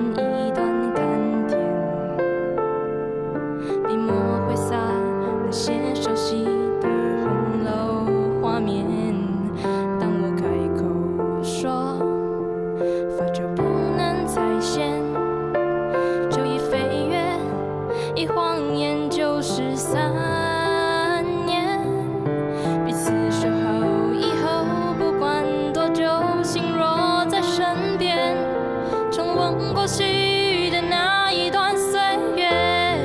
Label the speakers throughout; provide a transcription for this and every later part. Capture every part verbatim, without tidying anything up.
Speaker 1: 一段甘甜，笔墨挥洒那些熟悉的红楼画面。当我开口说发就不能再现，就已飞跃，一晃眼就是三年。彼此说好以后，不管多久，心若在身边，重温过去的那一段岁月。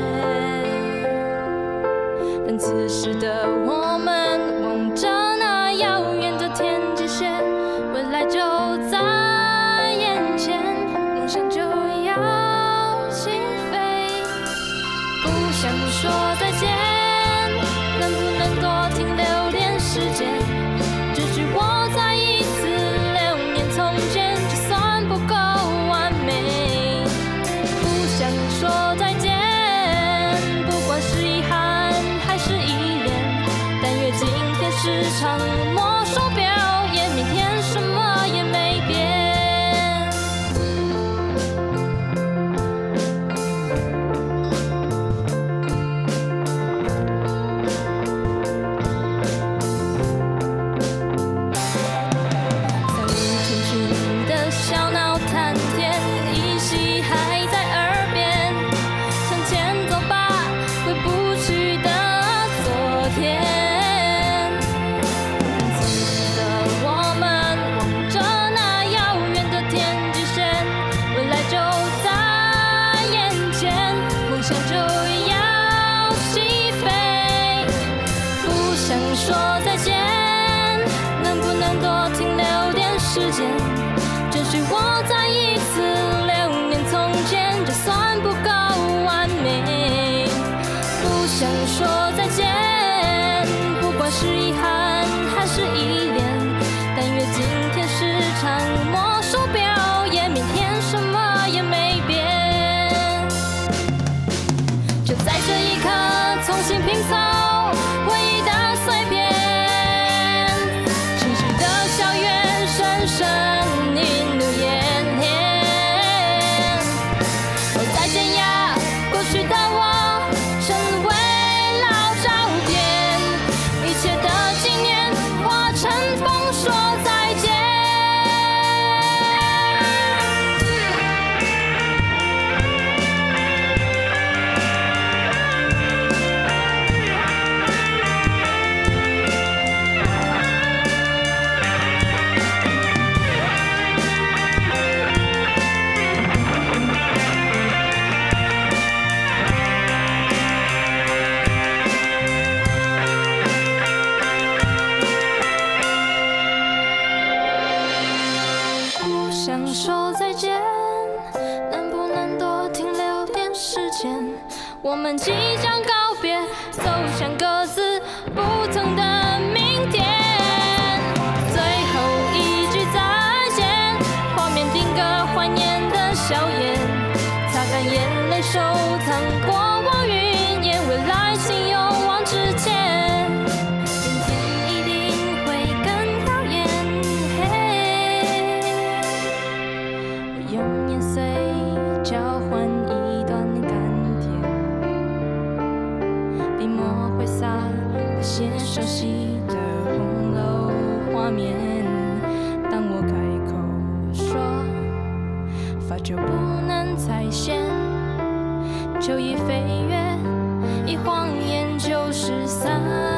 Speaker 1: 但此时的我们，望着那遥远的天际线，未来就在眼前，梦想就要起飞。不想说再见，能不能多停留点时间？只许我再一次留念从前，就算不够完美。不想说再见，不管是遗憾还是依恋，但愿今天是场魔手表演，明天什么也没变。三五成群的小闹谈天，依稀还在耳边。向前走吧，回不去的昨天。此时的我们，望着那遥远的天际线，未来就在眼前，梦想就要起飞。不想说再见，能不能多停留点时间？只许我再一次留念从前，就算不够完美。不想说再见，不管是遗憾还是依恋，但愿今天是场魔手表演，明天什么也没变。就在这一刻，重新拼凑回忆的碎片，城市的校园深深映入眼帘。哦，再见呀，过去的我，成为老照片，一切的纪念化成风说再见。不想说再见，能不能多停留点时间？我们即将告别，走向各自不同的明天。最后一句再见，画面定格怀念的笑颜，擦干眼泪，收藏过往云烟，未来请勇往直前，明天一定会更耀眼。嘿，我用年岁交换一段甘甜，笔墨挥洒那些熟悉的红楼画面。当我开口说发就不能再现，就已飞跃，一晃眼就是三